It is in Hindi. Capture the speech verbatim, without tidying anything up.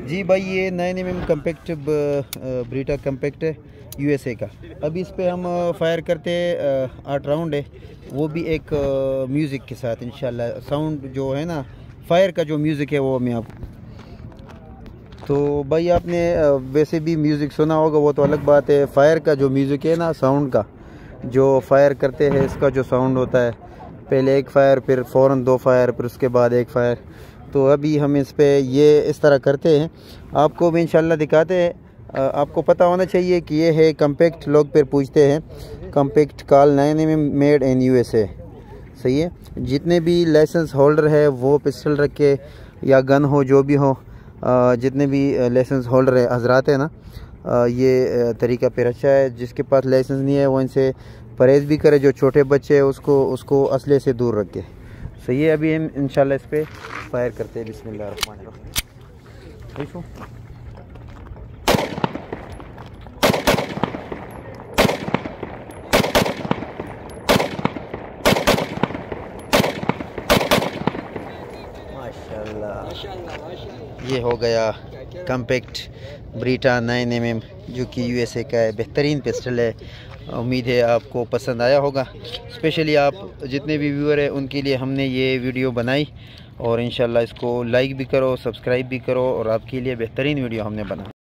जी भाई, ये nine M M compact Beretta compact है यूएसए का। अभी इस पे हम फायर करते हैं, आठ राउंड है, वो भी एक म्यूज़िक के साथ इंशाल्लाह। साउंड जो है ना, फायर का जो म्यूज़िक है वो मैं आप तो भाई आपने वैसे भी म्यूज़िक सुना होगा, वो तो अलग बात है। फायर का जो म्यूज़िक है ना, साउंड का जो फायर करते हैं, इसका जो साउंड होता है, पहले एक फायर, फिर फ़ौरन दो फायर, फिर उसके बाद एक फायर। तो अभी हम इस पे ये इस तरह करते हैं, आपको भी इंशाल्लाह दिखाते हैं। आपको पता होना चाहिए कि ये है कम्पैक्ट। लोग फिर पूछते हैं compact Colt nine M M made in USA, सही है। जितने भी लाइसेंस होल्डर है वो पिस्टल रखे या गन हो, जो भी हो, जितने भी लाइसेंस होल्डर है हजरात है ना, ये तरीका फिर अच्छा है। जिसके पास लाइसेंस नहीं है वो इनसे परहेज़ भी करे। जो छोटे बच्चे हैं उसको उसको असले से दूर रखे, सही है। अभी हम इंशाल्लाह इस पे फायर करते हैं। बिस्मिल्लाहिर्रहमानिर्रहीम। माशाल्लाह, ये हो गया compact Beretta nine M M, जो कि यूएसए का है। बेहतरीन पिस्टल है। उम्मीद है आपको पसंद आया होगा। स्पेशली आप जितने भी व्यूअर हैं उनके लिए हमने ये वीडियो बनाई, और इंशाल्लाह इसको लाइक भी करो, सब्सक्राइब भी करो, और आपके लिए बेहतरीन वीडियो हमने बनाई।